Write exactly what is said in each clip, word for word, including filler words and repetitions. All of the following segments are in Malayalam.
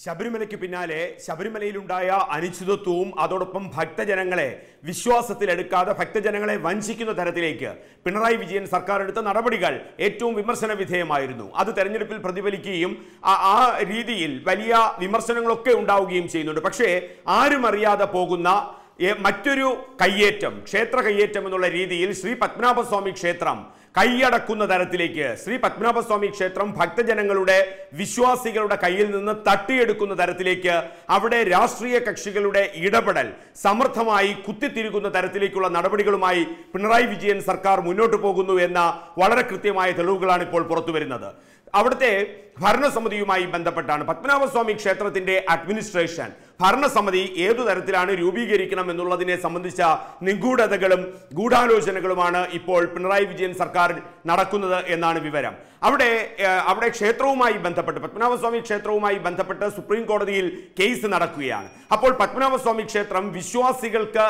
ശബരിമലയ്ക്ക് പിന്നാലെ ശബരിമലയിലുണ്ടായ അനിശ്ചിതത്വവും അതോടൊപ്പം ഭക്തജനങ്ങളെ വിശ്വാസത്തിലെടുക്കാതെ ഭക്തജനങ്ങളെ വഞ്ചിക്കുന്ന തരത്തിലേക്ക് പിണറായി വിജയൻ സർക്കാർ എടുത്ത നടപടികൾ ഏറ്റവും വിമർശന വിധേയമായിരുന്നു. അത് തെരഞ്ഞെടുപ്പിൽ പ്രതിഫലിക്കുകയും ആ രീതിയിൽ വലിയ വിമർശനങ്ങളൊക്കെ ഉണ്ടാവുകയും ചെയ്യുന്നുണ്ട്. പക്ഷേ ആരും അറിയാതെ പോകുന്ന മറ്റൊരു കയ്യേറ്റം, ക്ഷേത്ര കയ്യേറ്റം എന്നുള്ള രീതിയിൽ ശ്രീ പത്മനാഭസ്വാമി ക്ഷേത്രം കൈയടക്കുന്ന തരത്തിലേക്ക്, ശ്രീ പത്മനാഭസ്വാമി ക്ഷേത്രം ഭക്തജനങ്ങളുടെ വിശ്വാസികളുടെ കയ്യിൽ നിന്ന് തട്ടിയെടുക്കുന്ന തരത്തിലേക്ക്, അവിടെ രാഷ്ട്രീയ കക്ഷികളുടെ ഇടപെടൽ സമർത്ഥമായി കുത്തിത്തിരിക്കുന്ന തരത്തിലേക്കുള്ള നടപടികളുമായി പിണറായി വിജയൻ സർക്കാർ മുന്നോട്ട് പോകുന്നു എന്ന വളരെ കൃത്യമായ തെളിവുകളാണ് ഇപ്പോൾ പുറത്തു വരുന്നത്. അവിടുത്തെ ഭരണസമിതിയുമായി ബന്ധപ്പെട്ടാണ് പത്മനാഭസ്വാമി ക്ഷേത്രത്തിന്റെ അഡ്മിനിസ്ട്രേഷൻ ഭരണസമിതി ഏതു തരത്തിലാണ് രൂപീകരിക്കണം എന്നുള്ളതിനെ സംബന്ധിച്ച നിഗൂഢതകളും ഗൂഢാലോചനകളുമാണ് ഇപ്പോൾ പിണറായി വിജയൻ സർക്കാർ നടക്കുന്നത് എന്നാണ് വിവരം. അവിടെ അവിടെ ക്ഷേത്രവുമായി ബന്ധപ്പെട്ട് പത്മനാഭസ്വാമി ക്ഷേത്രവുമായി ബന്ധപ്പെട്ട് സുപ്രീം കോടതിയിൽ കേസ് നടക്കുകയാണ്. അപ്പോൾ പത്മനാഭസ്വാമി ക്ഷേത്രം വിശ്വാസികൾക്ക്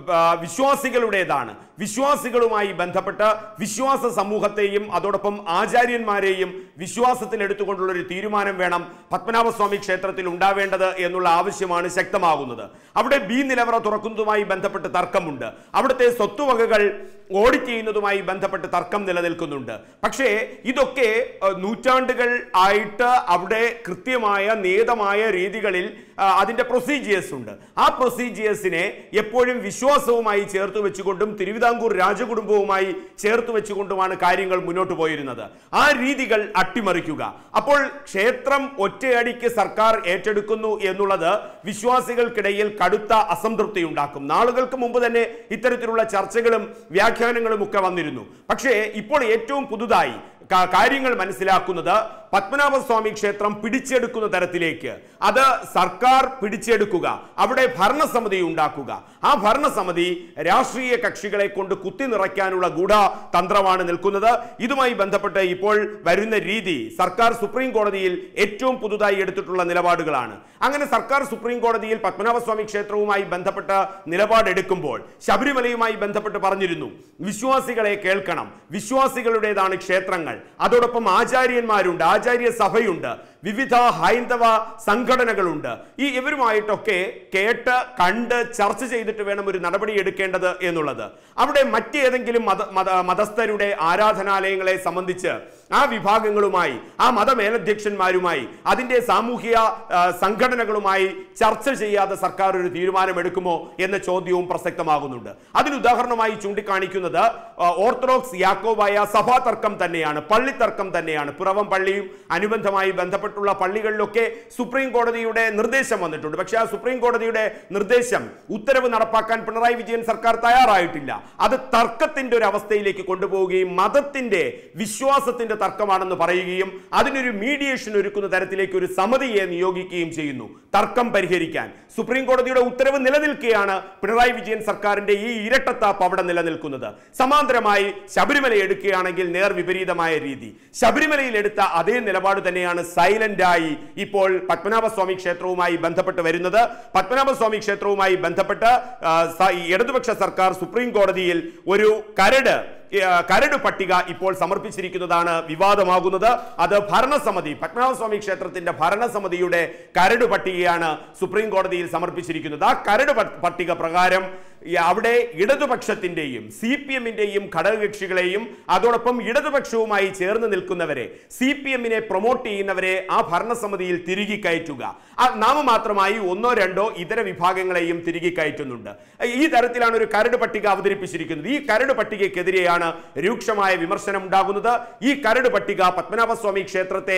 വിശ്വാസികളുടേതാണ്. വിശ്വാസികളുമായി ബന്ധപ്പെട്ട് വിശ്വാസ സമൂഹത്തെയും അതോടൊപ്പം ആചാര്യന്മാരെയും വിശ്വാസത്തിൽ എടുത്തുകൊണ്ടുള്ള ഒരു തീരുമാനം വേണം പത്മനാഭസ്വാമി ക്ഷേത്രത്തിൽ ഉണ്ടാവേണ്ടത് എന്നുള്ള ആവശ്യമാണ് ശക്തമാകുന്നത്. അവിടെ ബി നിലവറ തുറക്കുന്നതുമായി ബന്ധപ്പെട്ട് തർക്കമുണ്ട്. അവിടുത്തെ സ്വത്തുവകകൾ ഓഡിറ്റ് ചെയ്യുന്നതുമായി ബന്ധപ്പെട്ട് തർക്കം നിലനിൽക്കുന്നുണ്ട്. പക്ഷേ ഇതൊക്കെ നൂറ്റാണ്ടുകൾ ആയിട്ട് അവിടെ കൃത്യമായ നിയതമായ രീതികളിൽ അതിന്റെ പ്രൊസീജിയേഴ്സ് ഉണ്ട്. ആ പ്രൊസീജിയേഴ്സിനെ എപ്പോഴും വിശ്വാസവുമായി ചേർത്ത് വെച്ചുകൊണ്ടും തിരുവിതാംകൂർ രാജകുടുംബവുമായി ചേർത്ത് വെച്ചുകൊണ്ടുമാണ് കാര്യങ്ങൾ മുന്നോട്ട് പോയിരുന്നത്. ആ രീതികൾ അട്ടിമറിക്കുക. അപ്പോൾ ക്ഷേത്രം ഒറ്റയടിക്ക് സർക്കാർ ഏറ്റെടുക്കുന്നു എന്നുള്ളത് വിശ്വാസികൾക്കിടയിൽ കടുത്ത അസംതൃപ്തി ഉണ്ടാക്കും. നാളുകൾക്ക് മുമ്പ് തന്നെ ഇത്തരത്തിലുള്ള ചർച്ചകളും വ്യാഖ്യാനങ്ങളും ഒക്കെ വന്നിരുന്നു. പക്ഷേ ഇപ്പോൾ ഏറ്റവും പുതുതായി കാര്യങ്ങൾ മനസ്സിലാക്കുന്നത് പത്മനാഭസ്വാമി ക്ഷേത്രം പിടിച്ചെടുക്കുന്ന തരത്തിലേക്ക്, അത് സർക്കാർ പിടിച്ചെടുക്കുക, അവിടെ ഭരണസമിതി ഉണ്ടാക്കുക, ആ ഭരണസമിതി രാഷ്ട്രീയ കക്ഷികളെ കൊണ്ട് കുത്തി നിറയ്ക്കാനുള്ള ഗൂഢതന്ത്രമാണ് നിൽക്കുന്നത്. ഇതുമായി ബന്ധപ്പെട്ട് ഇപ്പോൾ വരുന്ന രീതി സർക്കാർ സുപ്രീം കോടതിയിൽ ഏറ്റവും പുതുതായി എടുത്തിട്ടുള്ള നിലപാടുകളാണ്. അങ്ങനെ സർക്കാർ സുപ്രീം കോടതിയിൽ പത്മനാഭസ്വാമി ക്ഷേത്രവുമായി ബന്ധപ്പെട്ട നിലപാടെടുക്കുമ്പോൾ ശബരിമലയുമായി ബന്ധപ്പെട്ട് പറഞ്ഞിരുന്നു, വിശ്വാസികളെ കേൾക്കണം, വിശ്വാസികളുടേതാണ് ക്ഷേത്രങ്ങൾ, അതോടൊപ്പം ആചാര്യന്മാരുണ്ട്, ആചാര്യ സഭയുണ്ട്, വിവിധ ഹൈന്ദവ സംഘടനകളുണ്ട്. ഈ ഇവരുമായിട്ടൊക്കെ കേട്ട് കണ്ട് ചർച്ച ചെയ്തിട്ട് വേണം ഒരു നടപടി എടുക്കേണ്ടത് എന്നുള്ളത്. അവിടെ മറ്റേതെങ്കിലും മത മതസ്ഥരുടെ ആരാധനാലയങ്ങളെ സംബന്ധിച്ച് ആ വിഭാഗങ്ങളുമായി, ആ മതമേലധ്യക്ഷന്മാരുമായി, അതിന്റെ സാമൂഹിക സംഘടനകളുമായി ചർച്ച ചെയ്യാതെ സർക്കാർ ഒരു തീരുമാനമെടുക്കുമോ എന്ന ചോദ്യവും പ്രസക്തമാകുന്നുണ്ട്. അതിന് ഉദാഹരണമായി ചൂണ്ടിക്കാണിക്കുന്നത് ഓർത്തഡോക്സ് യാക്കോബായ സഭാ തർക്കം തന്നെയാണ്, പള്ളിത്തർക്കം തന്നെയാണ്. പിറവം പള്ളിയും അനുബന്ധമായി ബന്ധപ്പെട്ടുള്ള പള്ളികളിലൊക്കെ സുപ്രീം കോടതിയുടെ നിർദ്ദേശം വന്നിട്ടുണ്ട്. പക്ഷേ ആ സുപ്രീം കോടതിയുടെ നിർദ്ദേശം, ഉത്തരവ് നടപ്പാക്കാൻ പിണറായി വിജയൻ സർക്കാർ തയ്യാറായിട്ടില്ല. അത് തർക്കത്തിന്റെ ഒരു അവസ്ഥയിലേക്ക് കൊണ്ടുപോവുകയും മതത്തിന്റെ വിശ്വാസത്തിന്റെ തർക്കമാണെന്ന് പറയുകയും അതിനൊരു മീഡിയേഷൻ ഒരുക്കുന്ന തരത്തിലേക്ക് ഒരു സമിതിയെ നിയോഗിക്കുകയും ചെയ്യുന്നു തർക്കം പരിഹരിക്കാൻ. സുപ്രീം കോടതിയുടെ ഉത്തരവ് നിലനിൽക്കുകയാണ് പിണറായി വിജയൻ സർക്കാരിന്റെ ഈ ഇരട്ടത്താപ്പ് അവിടെ നിലനിൽക്കുന്നത്. സമാന്തരമായി ശബരിമല എടുക്കുകയാണെങ്കിൽ നേർ വിപരീതമായ രീതി. ശബരിമലയിൽ എടുത്ത അതേ നിലപാട് തന്നെയാണ് സൈലന്റ് ആയി ഇപ്പോൾ പത്മനാഭസ്വാമി ക്ഷേത്രവുമായി ബന്ധപ്പെട്ട് വരുന്നത്. പത്മനാഭസ്വാമി ക്ഷേത്രവുമായി ബന്ധപ്പെട്ട് ഇടതുപക്ഷ സർക്കാർ സുപ്രീം കോടതിയിൽ ഒരു കരട് കരട് പട്ടിക ഇപ്പോൾ സമർപ്പിച്ചിരിക്കുന്നതാണ് വിവാദമാകുന്നത്. അത് ഭരണസമിതി, പത്മനാഭസ്വാമി ക്ഷേത്രത്തിന്റെ ഭരണസമിതിയുടെ കരട് പട്ടികയാണ് സുപ്രീം കോടതിയിൽ സമർപ്പിച്ചിരിക്കുന്നത്. ആ കരട് പട്ടിക പ്രകാരം അവിടെ ഇടതുപക്ഷത്തിന്റെയും സി പി എമ്മിന്റെയും ഘടകകക്ഷികളെയും അതോടൊപ്പം ഇടതുപക്ഷവുമായി ചേർന്ന് നിൽക്കുന്നവരെ, സി പി എമ്മിനെ പ്രൊമോട്ട് ചെയ്യുന്നവരെ ആ ഭരണസമിതിയിൽ തിരികെ കയറ്റുക. ആ നാമമാത്രമായി ഒന്നോ രണ്ടോ ഇതര വിഭാഗങ്ങളെയും തിരികെ കയറ്റുന്നുണ്ട്. ഈ തരത്തിലാണ് ഒരു കരട് പട്ടിക അവതരിപ്പിച്ചിരിക്കുന്നത്. ഈ കരട് പട്ടികയ്ക്കെതിരെയാണ് രൂക്ഷമായ വിമർശനം ഉണ്ടാകുന്നത്. ഈ കരട് പട്ടിക പത്മനാഭസ്വാമി ക്ഷേത്രത്തെ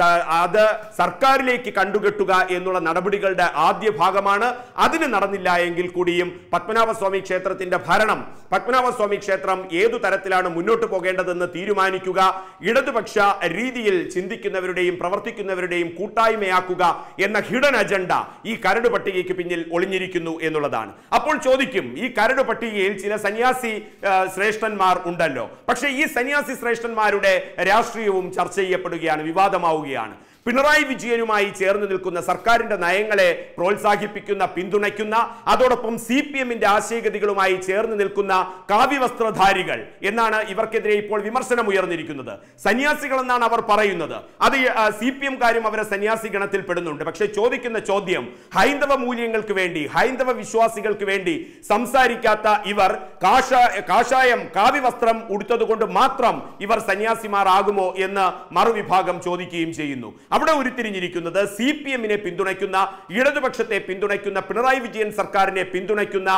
അത് സർക്കാരിലേക്ക് കണ്ടുകെട്ടുക എന്നുള്ള നടപടികളുടെ ആദ്യ ഭാഗമാണ്. അതിന് നടന്നില്ല എങ്കിൽ കൂടിയും പത്മനാഭ പത്മനാഭസ്വാമി ക്ഷേത്രത്തിന്റെ ഭരണം, പത്മനാഭസ്വാമി ക്ഷേത്രം ഏതു തരത്തിലാണ് മുന്നോട്ട് പോകേണ്ടതെന്ന് തീരുമാനിക്കുക, ഇടതുപക്ഷ രീതിയിൽ ചിന്തിക്കുന്നവരുടെയും പ്രവർത്തിക്കുന്നവരുടെയും കൂട്ടായ്മയാക്കുക എന്ന ഹിഡൻ അജണ്ട ഈ കരട് പട്ടികയ്ക്ക് പിന്നിൽ ഒളിഞ്ഞിരിക്കുന്നു എന്നുള്ളതാണ്. അപ്പോൾ ചോദിക്കും, ഈ കരട് പട്ടികയിൽ ചില സന്യാസി ശ്രേഷ്ഠന്മാർ ഉണ്ടല്ലോ, പക്ഷേ ഈ സന്യാസി ശ്രേഷ്ഠന്മാരുടെ രാഷ്ട്രീയവും ചർച്ച ചെയ്യപ്പെടുകയാണ്, വിവാദമാവുകയാണ്. പിണറായി വിജയനുമായി ചേർന്ന് നിൽക്കുന്ന സർക്കാരിന്റെ നയങ്ങളെ പ്രോത്സാഹിപ്പിക്കുന്ന, പിന്തുണയ്ക്കുന്ന, അതോടൊപ്പം സി പി എമ്മിന്റെ ആശയഗതികളുമായി ചേർന്ന് നിൽക്കുന്ന കാവ്യവസ്ത്രധാരികൾ എന്നാണ് ഇവർക്കെതിരെ ഇപ്പോൾ വിമർശനം ഉയർന്നിരിക്കുന്നത്. സന്യാസികൾ എന്നാണ് അവർ പറയുന്നത്. അത് സി പി എം കാര്യം അവരെ സന്യാസി ഗണത്തിൽ പെടുന്നുണ്ട്. പക്ഷെ ചോദിക്കുന്ന ചോദ്യം, ഹൈന്ദവ മൂല്യങ്ങൾക്ക് വേണ്ടി, ഹൈന്ദവ വിശ്വാസികൾക്ക് വേണ്ടി സംസാരിക്കാത്ത ഇവർ കാഷ കാഷായം കാവ്യവസ്ത്രം ഉടുത്തതുകൊണ്ട് മാത്രം ഇവർ സന്യാസിമാർ ആകുമോ എന്ന് മറുവിഭാഗം ചോദിക്കുകയും ചെയ്യുന്നു. അവിടെ ഉരുത്തിരിഞ്ഞിരിക്കുന്നത് സി പി എമ്മിനെ പിന്തുണയ്ക്കുന്ന, ഇടതുപക്ഷത്തെ പിന്തുണയ്ക്കുന്ന, പിണറായി വിജയൻ സർക്കാരിനെ പിന്തുണയ്ക്കുന്ന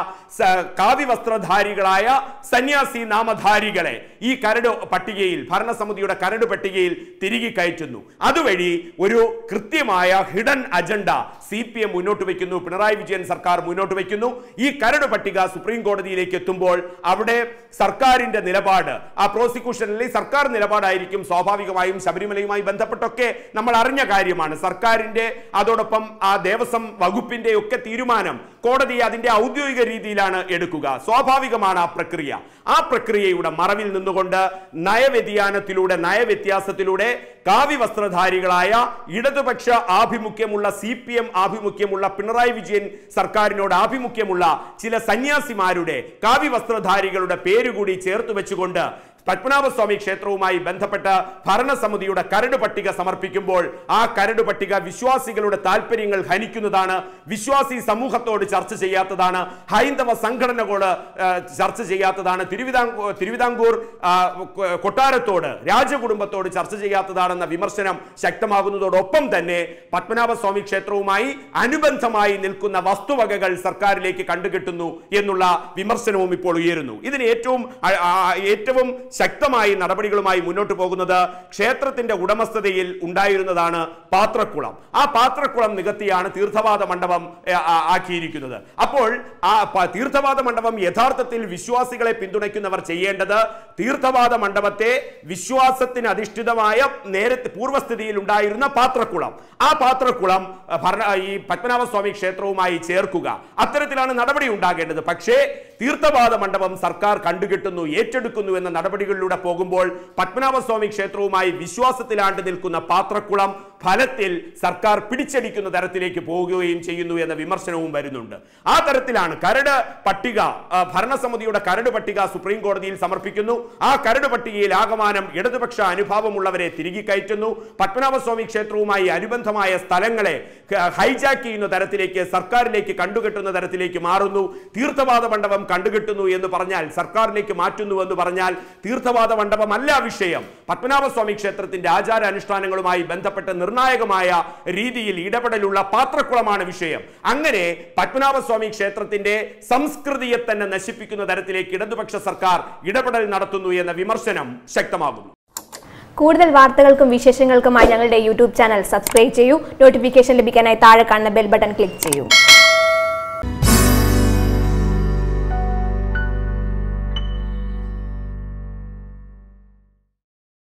കാവ്യവസ്ത്രധാരികളായ സന്യാസി നാമധാരികളെ ഈ കരട് പട്ടികയിൽ, ഭരണസമിതിയുടെ കരട് പട്ടികയിൽ തിരികെ കയറ്റുന്നു. അതുവഴി ഒരു കൃത്യമായ hidden agenda C P M മുന്നോട്ട് വയ്ക്കുന്നു, പിണറായി വിജയൻ സർക്കാർ മുന്നോട്ട് വയ്ക്കുന്നു. ഈ കരട് പട്ടിക സുപ്രീം കോടതിയിലേക്ക് എത്തുമ്പോൾ അവിടെ സർക്കാരിന്റെ നിലപാട്, ആ പ്രോസിക്യൂഷനിലെ സർക്കാർ നിലപാടായിരിക്കും സ്വാഭാവികമായും ശബരിമലയുമായി ബന്ധപ്പെട്ടൊക്കെ നമ്മൾ അറിഞ്ഞ കാര്യമാണ്. സർക്കാരിന്റെ അതോടൊപ്പം ആ ദേവസ്വം വകുപ്പിന്റെ ഒക്കെ തീരുമാനം കോടതി അതിന്റെ ഔദ്യോഗിക രീതിയിലാണ് എടുക്കുക. സ്വാഭാവികമാണ് ആ പ്രക്രിയ. ആ പ്രക്രിയയുടെ മറവിൽ നിന്നുകൊണ്ട് നയവ്യതിയാനത്തിലൂടെ, നയവ്യത്യാസത്തിലൂടെ കാവ്യവസ്ത്രധാരികളായ ഇടതുപക്ഷ ആഭിമുഖ്യമുള്ള, സി പി എം ആഭിമുഖ്യമുള്ള, പിണറായി വിജയൻ സർക്കാരിനോട് ആഭിമുഖ്യമുള്ള ചില സന്യാസിമാരുടെ, കാവ്യവസ്ത്രധാരികളുടെ പേരുകൂടി ചേർത്ത് വെച്ചുകൊണ്ട് പത്മനാഭസ്വാമി ക്ഷേത്രവുമായി ബന്ധപ്പെട്ട ഭരണസമിതിയുടെ കരട് പട്ടിക സമർപ്പിക്കുമ്പോൾ ആ കരട് പട്ടിക വിശ്വാസികളുടെ താല്പര്യങ്ങൾ ഹനിക്കുന്നതാണ്, വിശ്വാസി സമൂഹത്തോട് ചർച്ച ചെയ്യാത്തതാണ്, ഹൈന്ദവ സംഘടനകളോട് ചർച്ച ചെയ്യാത്തതാണ്, തിരുവിതാംകൂർ തിരുവിതാംകൂർ കൊട്ടാരത്തോട്, രാജകുടുംബത്തോട് ചർച്ച ചെയ്യാത്തതാണെന്ന വിമർശനം ശക്തമാകുന്നതോടൊപ്പം തന്നെ പത്മനാഭസ്വാമി ക്ഷേത്രവുമായി അനുബന്ധമായി നിൽക്കുന്ന വസ്തുവകകൾ സർക്കാരിലേക്ക് കണ്ടുകിട്ടുന്നു എന്നുള്ള വിമർശനവും ഇപ്പോൾ ഉയരുന്നു. ഇതിന് ഏറ്റവും ഏറ്റവും ശക്തമായി നടപടികളുമായി മുന്നോട്ട് പോകുന്നത് ക്ഷേത്രത്തിന്റെ ഉടമസ്ഥതയിൽ ഉണ്ടായിരുന്നതാണ് പാത്രക്കുളം. ആ പാത്രക്കുളം നികത്തിയാണ് തീർത്ഥവാദ മണ്ഡപം ആക്കിയിരിക്കുന്നത്. അപ്പോൾ ആ തീർത്ഥവാദ മണ്ഡപം യഥാർത്ഥത്തിൽ വിശ്വാസികളെ പിന്തുണയ്ക്കുന്നവർ ചെയ്യേണ്ടത് തീർത്ഥവാദ മണ്ഡപത്തെ വിശ്വാസത്തിന് അധിഷ്ഠിതമായ നേരത്തെ പൂർവ്വസ്ഥിതിയിൽ ഉണ്ടായിരുന്ന പാത്രക്കുളം, ആ പാത്രക്കുളം ഭരണ ഈ പത്മനാഭസ്വാമി ക്ഷേത്രവുമായി ചേർക്കുക, അത്തരത്തിലാണ് നടപടി ഉണ്ടാകേണ്ടത്. പക്ഷേ തീർത്ഥവാദ മണ്ഡപം സർക്കാർ കണ്ടുകെട്ടുന്നു, ഏറ്റെടുക്കുന്നു എന്ന നടപടികളിലൂടെ പോകുമ്പോൾ പത്മനാഭസ്വാമി ക്ഷേത്രവുമായി വിശ്വാസത്തിലാണ്ട് നിൽക്കുന്ന പാത്രക്കുളം ഫലത്തിൽ സർക്കാർ പിടിച്ചടിക്കുന്ന തരത്തിലേക്ക് പോവുകയും ചെയ്യുന്നു എന്ന വിമർശനവും വരുന്നുണ്ട്. ആ തരത്തിലാണ് കരട് പട്ടിക, ഭരണസമിതിയുടെ കരട് പട്ടിക സുപ്രീം കോടതിയിൽ സമർപ്പിക്കുന്നു. ആ കരട് പട്ടികയിൽ ആകമാനം ഇടതുപക്ഷ അനുഭാവമുള്ളവരെ തിരികെ കയറ്റുന്നു. പത്മനാഭസ്വാമി ക്ഷേത്രവുമായി അനുബന്ധമായ സ്ഥലങ്ങളെ ഹൈജാക്ക് ചെയ്യുന്ന തരത്തിലേക്ക്, സർക്കാരിലേക്ക് കണ്ടുകെട്ടുന്ന തരത്തിലേക്ക് മാറുന്നു. തീർത്ഥവാദ മണ്ഡപം കണ്ടുകെട്ടുന്നു എന്ന് പറഞ്ഞാൽ, സർക്കാരിലേക്ക് മാറ്റുന്നു എന്ന് പറഞ്ഞാൽ തീർത്ഥവാദ മണ്ഡപമല്ല വിഷയം. പത്മനാഭസ്വാമി ക്ഷേത്രത്തിന്റെ ആചാര അനുഷ്ഠാനങ്ങളുമായി ബന്ധപ്പെട്ട് നിർണായകമായ രീതിയിൽ ഇടപെടലുള്ള പാത്രക്കുളമാണ് വിഷയം. അങ്ങനെ പത്മനാഭസ്വാമി ക്ഷേത്രത്തിന്റെ സംസ്കൃതിയെ തന്നെ നശിപ്പിക്കുന്ന തരത്തിലേക്ക് ഇടതുപക്ഷ സർക്കാർ ഇടപെടൽ നടത്തുന്നു എന്ന വിമർശനം ശക്തമാകുന്നു. കൂടുതൽ വാർത്തകൾക്കും വിശേഷങ്ങൾക്കുമായി ഞങ്ങളുടെ യൂട്യൂബ് ചാനൽ സബ്സ്ക്രൈബ് ചെയ്യൂ. നോട്ടിഫിക്കേഷൻ ലഭിക്കാനായി താഴെ കാണുന്ന ബെൽ ബട്ടൺ ക്ലിക്ക് ചെയ്യൂ.